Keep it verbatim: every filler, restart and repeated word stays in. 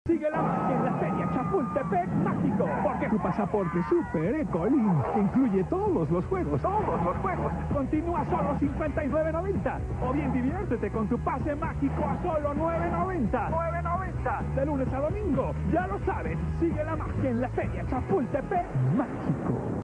Sigue la magia en la Feria Chapultepec Mágico, porque tu pasaporte Super Ecolink incluye todos los juegos, todos los juegos. Continúa solo cincuenta y nueve noventa, o bien diviértete con tu pase mágico a solo nueve noventa. nueve noventa, de lunes a domingo, ya lo sabes, sigue la magia en la Feria Chapultepec Mágico.